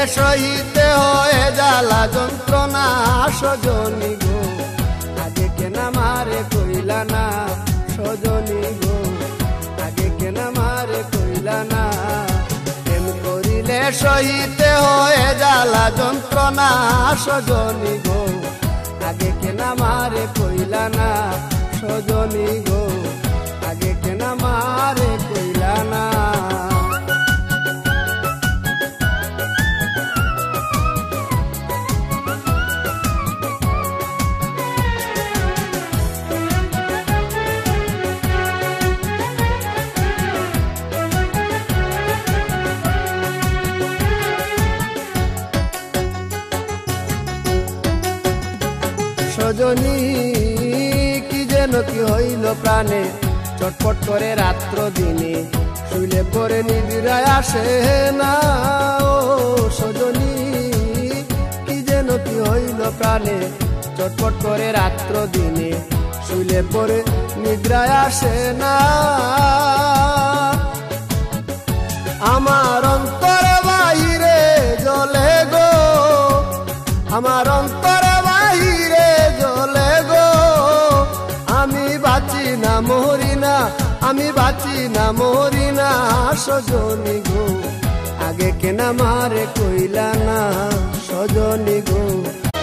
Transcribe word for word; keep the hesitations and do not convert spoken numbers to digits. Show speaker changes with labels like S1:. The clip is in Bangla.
S1: সহিতে হয় জ্বালা যন্ত্রণা সজনী গো, আগে কেন মারে কইলা না সজনী গো, আগে কেন মারে কইলা না। প্রেম করিলে সহিতে হয় জ্বালা যন্ত্রণা সজনী গো, আগে কেন মারে কইলা না সজনী গো, আগে কেন মারে কইলা না। সজনী কি যেন কি হইল প্রাণে, চটপট করে রাত্র দিনে, শুইলে পরে নিবিড়ায় আসে না। ও সজনী কি যেন কি হইল প্রাণে, চটপট করে রাত্র দিনে, শুইলে পরে নিদ্রায় আসে না। আমার অন্তরে বাহিরে জ্বলে গো, আমার অন্তরে বাহিরে জ্বলে গো, আমি বাঁচি না মরি না, আমি বাঁচি না মরি না সজনী গো, আগে কেন মারে কইলা না সজনী গো,